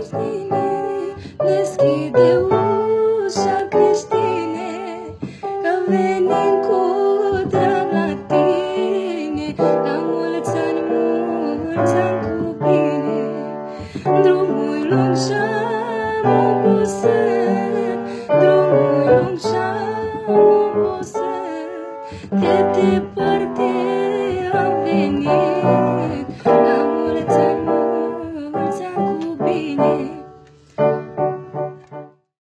creștine, deschide ușa creștine, că venim cu drag la tine, la mulți ani cu bine. Drumul lung și